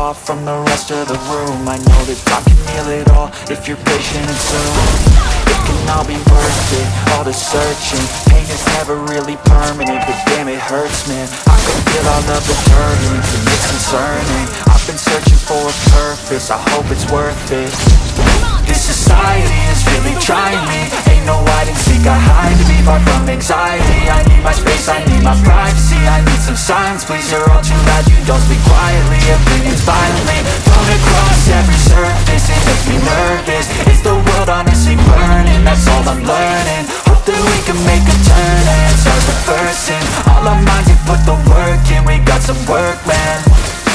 off from the rest of the room. I know that time can heal it all if you're patient and soon. It can all be worth it, all the searching. Pain is never really permanent, but damn it hurts, man. I can feel all of the turbulence and it's concerning. I've been searching for a purpose, I hope it's worth it. This society is really trying me. Ain't no hide and seek, I hide to be far from anxiety. I need my space, I need my privacy. I need some silence, please, you're all too loud. You don't speak quietly, opinions violently thrown across every surface. It makes me nervous, is the world honestly burning? That's all I'm learning. Hope that we can make a turn and start reversing. All our minds and put the work in, we got some work, man.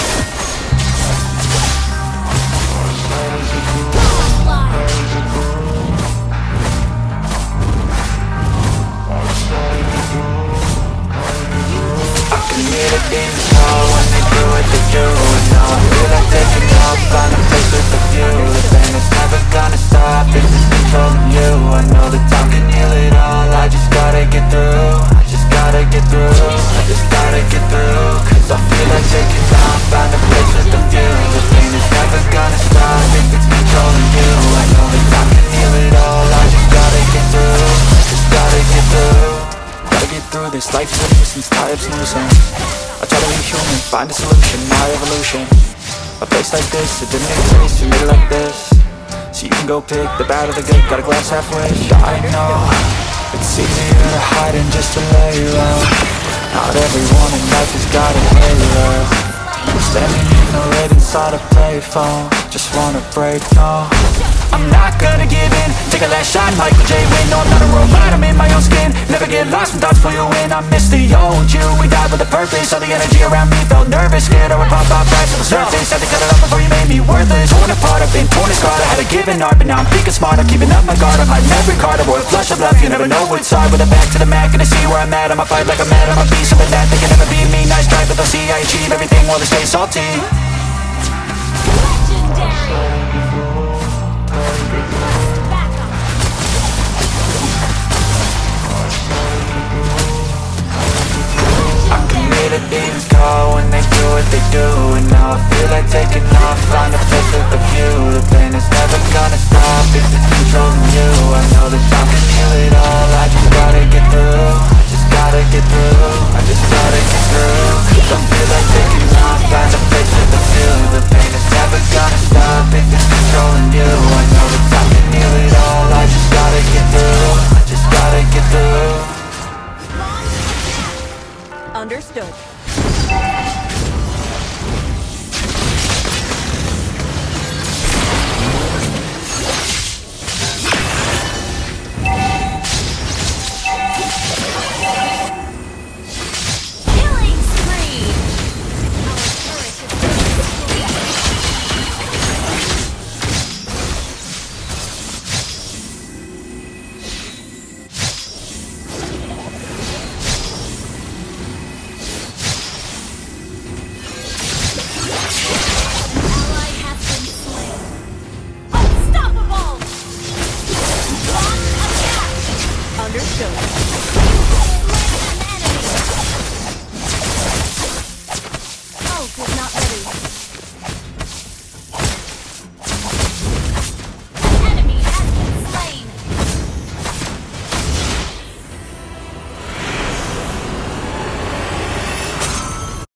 Demons call when they do what they do. And now I feel like taking off, find a place with a view. The pain is never gonna stop if it's controlling you. I know that time can heal it all, I just gotta get through. I just gotta get through, I just gotta get through. Cause I feel like taking off, find a place with a view. The pain is never gonna stop if it's controlling you. I know that time can heal it all, I just gotta get through. I just gotta get through. Gotta get through this, life is a nuisance, tired's losing. I try to be human, find a solution, my evolution. A place like this, it didn't exist, you made it like this. So you can go pick the bad or the good, got a glass halfway. I know, it's easier to hide than just to lay low. Not everyone in life has got a halo. Standing in the red inside a payphone, just wanna break, no. I'm not gonna give in, take a last shot, Michael J. Win. No, I'm not a robot, I'm in my own skin. Never get lost when thoughts pull you in. I miss the old you, we died with a purpose. All the energy around me felt nervous, scared I would pop out right to the surface. Had to cut it off before you made me worthless. Torn apart, I've been torn and scarred. I had a given art, but now I'm thinking smart. I'm keeping up my guard, I'm hiding every card. I wore a flush of love, you never know what's hard. With a back to the mat, gonna see where I'm at. I'ma fight like I'm mad, I'ma be something that they can never be me. Nice try, but they'll see I achieve everything while they stay salty. Demons call when they do what they do. And now I feel like taking off, find a place with a view. The pain is never gonna stop if it's controlling you. I know that time can heal it all, I just gotta get through. I just gotta get through.